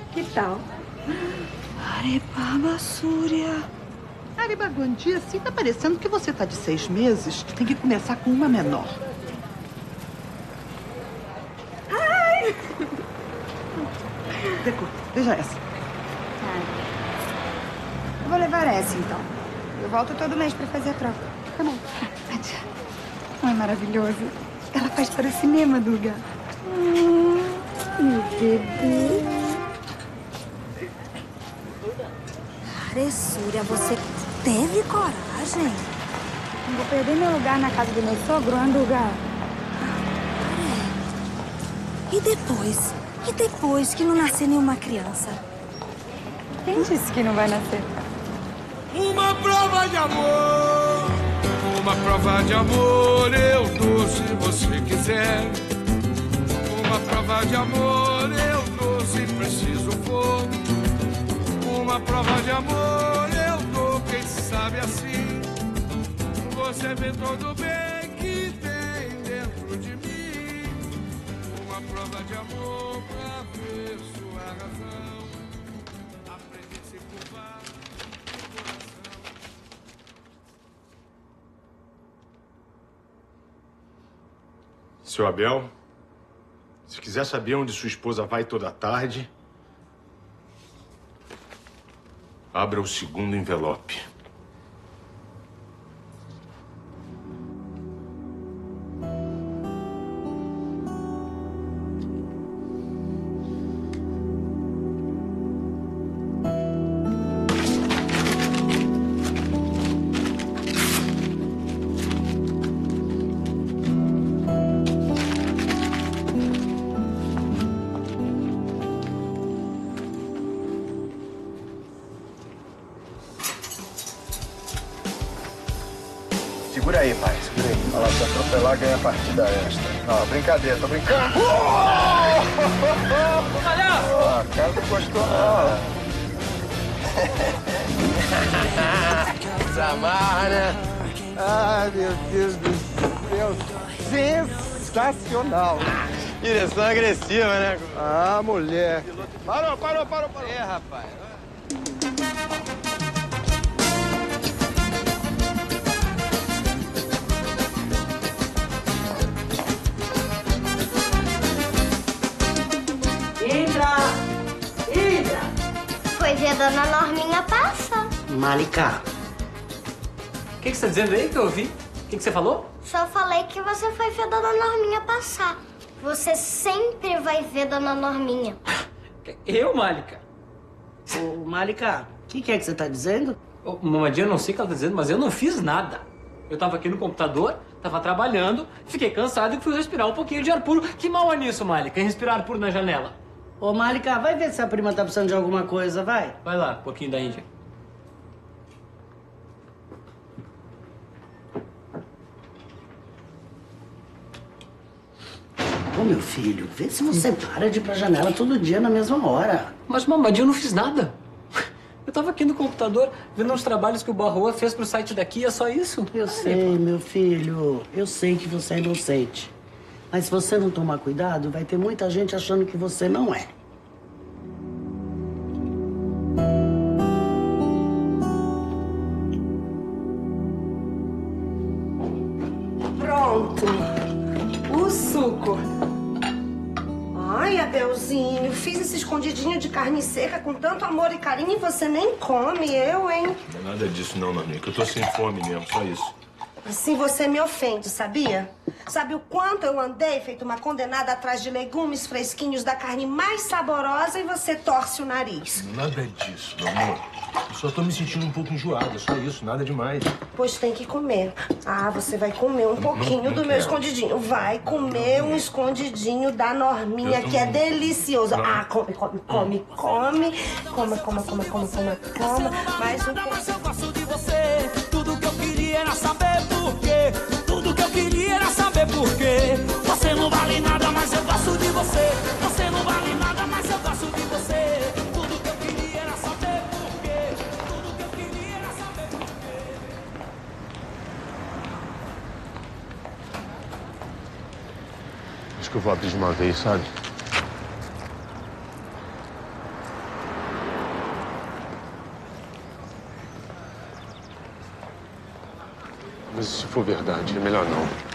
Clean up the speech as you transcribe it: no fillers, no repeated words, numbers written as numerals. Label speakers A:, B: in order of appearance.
A: Que tal?
B: Arebaba Súria.
C: Arebaguandi, assim tá parecendo que você tá de 6 meses. Tem que começar com uma menor.
A: Ai!
C: Deco, veja essa.
A: Eu vou levar essa, então. Eu volto todo mês pra fazer a troca. Tá bom. Não é maravilhoso? Ela faz para o cinema, Duga. Meu bebê.
B: Aressúria, você teve coragem?
A: Não vou perder meu lugar na casa do meu sogro, Anduga.
B: E depois? E depois que não nascer nenhuma criança?
A: Quem disse que não vai nascer?
D: Uma prova de amor, uma prova de amor eu dou se você quiser. Uma prova de amor eu dou se preciso for. Uma prova de amor eu dou, quem sabe assim você vê todo o bem que tem dentro de mim. Uma prova de amor pra ver sua razão. Aprender a se curvar no coração.
E: Seu Abel, se quiser saber onde sua esposa vai toda tarde, abra o segundo envelope.
F: Segura aí, pai. Segura aí. Olha lá, se atropelar, ganha a partida extra. Não, brincadeira, tô brincando. Ah, cara, não gostou, não. Desamarra, né? Ai, meu Deus do céu. Sensacional.
G: Direção agressiva, né?
F: Ah, mulher. Parou.
G: É, rapaz.
H: Indra! Foi ver a dona Norminha passar.
I: Malika.
G: O que você tá dizendo aí que eu ouvi? O que você falou?
H: Só falei que você foi ver a dona Norminha passar. Você sempre vai ver dona Norminha.
G: Eu, Malika?
I: Ô, Malika, o que é que você tá dizendo?
G: Mamadinha, eu não sei o que ela tá dizendo, mas eu não fiz nada. Eu tava aqui no computador, tava trabalhando, fiquei cansado e fui respirar um pouquinho de ar puro. Que mal é nisso, Malika, em respirar ar puro na janela?
I: Ô, Malika, vai ver se a prima tá precisando de alguma coisa, vai.
G: Vai lá, um pouquinho da Índia.
I: Ô, meu filho, vê se você para de ir pra janela todo dia na mesma hora.
G: Mas, Mamadinha, eu não fiz nada. Eu tava aqui no computador vendo uns trabalhos que o Barroa fez pro site daqui, é só isso.
I: Eu sei, meu filho. Eu sei que você é inocente. Mas se você não tomar cuidado, vai ter muita gente achando que você não é.
J: Pronto. O suco. Ai, Abelzinho, fiz esse escondidinho de carne seca com tanto amor e carinho e você nem come, eu, hein?
E: Não é nada disso não, Nanica. Eu tô sem fome mesmo, só isso.
J: Assim você me ofende, sabia? Sabe o quanto eu andei feito uma condenada atrás de legumes fresquinhos da carne mais saborosa e você torce o nariz?
E: Nada disso, meu amor. Eu só tô me sentindo um pouco enjoado, só isso, nada demais.
J: Pois tem que comer. Ah, você vai comer um pouquinho do meu escondidinho. Vai comer um escondidinho da Norminha, que é delicioso. Ah, come. Coma. Mais um pouco.
D: Eu gosto de você. Tudo que eu queria era saber por quê. Tudo que eu queria era saber por quê. Você não vale nada, mas eu gosto de você. Você não vale nada, mas eu gosto de você. Tudo que eu queria era saber por quê. Tudo que eu queria era saber por quê.
E: Acho que eu vou abrir de uma vez, sabe?
K: Mas se for verdade, é melhor não.